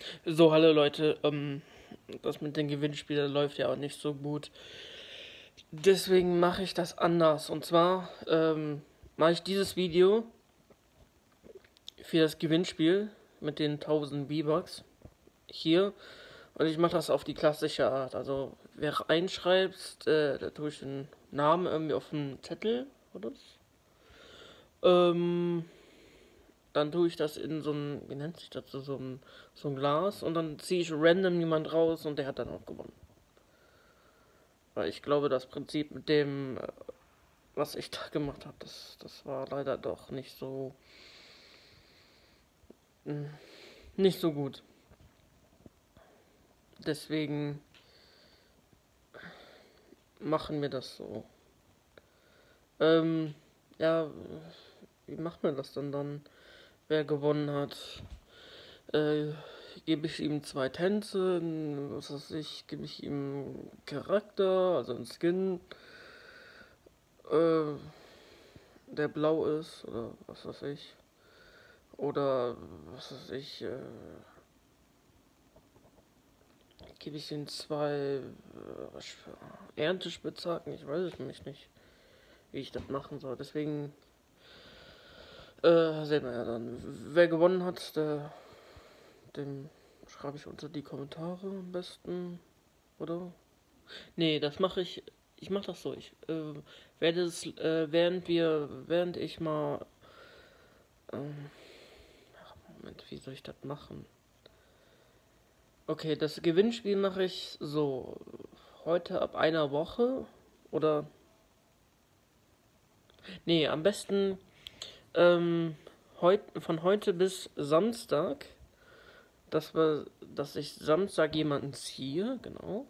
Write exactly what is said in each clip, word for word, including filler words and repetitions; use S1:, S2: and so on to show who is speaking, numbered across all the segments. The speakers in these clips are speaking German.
S1: So, hallo Leute, ähm, das mit den Gewinnspielen läuft ja auch nicht so gut. Deswegen mache ich das anders. Und zwar ähm, mache ich dieses Video für das Gewinnspiel mit den tausend V-Bucks hier. Und ich mache das auf die klassische Art. Also, wer einschreibt, äh, da tue ich den Namen irgendwie auf den Zettel, oder? Ähm, Dann tue ich das in so ein, wie nennt sich das, so so ein, so ein Glas. Und dann ziehe ich random jemand raus und der hat dann auch gewonnen. Weil ich glaube, das Prinzip mit dem, äh, was ich da gemacht habe, das, das war leider doch nicht so, mh, nicht so gut. Deswegen machen wir das so. Ähm, ja, wie machen wir das denn dann? Wer gewonnen hat, äh, gebe ich ihm zwei Tänze, was weiß ich, gebe ich ihm Charakter, also einen Skin, äh, der blau ist, oder was weiß ich. Oder was weiß ich, äh, gebe ich ihm zwei äh, Erntespitzhacken, ich weiß es nämlich nicht, wie ich das machen soll. Deswegen äh, sehen wir ja dann. Wer gewonnen hat, der, dem schreibe ich unter die Kommentare am besten, oder? Nee, das mache ich. Ich mache das so. Ich äh, werde es, äh, während wir, während ich mal. Ähm, ach, Moment, wie soll ich das machen? Okay, das Gewinnspiel mache ich so. Heute ab einer Woche. Oder. Nee, am besten ähm, heut, von heute bis Samstag. Dass, wir, dass ich Samstag jemanden ziehe, genau.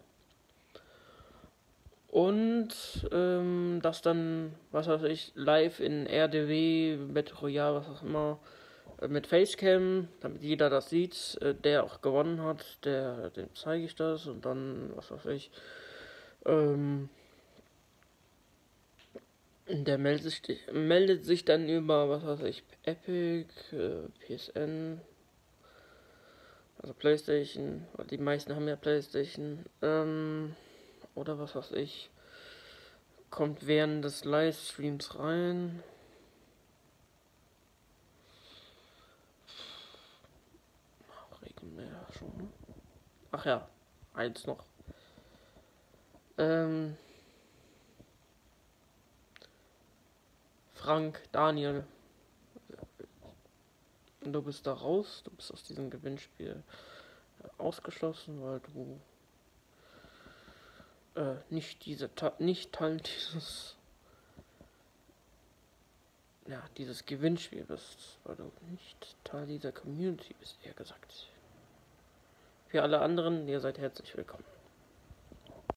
S1: Und ähm, das dann, was weiß ich, live in R D W, Battle Royale, was auch immer, äh, mit Facecam, damit jeder das sieht, äh, der auch gewonnen hat, der, dem zeige ich das und dann, was weiß ich, ähm, der meldet sich, meldet sich dann über, was weiß ich, Epic, äh, P S N, also PlayStation, weil die meisten haben ja PlayStation, ähm, oder was weiß ich, kommt während des Livestreams rein. Regenmeer schon. Ach ja, eins noch. Ähm, Frank, Daniel, du bist da raus, du bist aus diesem Gewinnspiel ausgeschlossen, weil du äh, nicht diese nicht Teil dieses ja, dieses Gewinnspiel bist, weil du nicht Teil dieser Community bist, eher gesagt. Für alle anderen, ihr seid herzlich willkommen.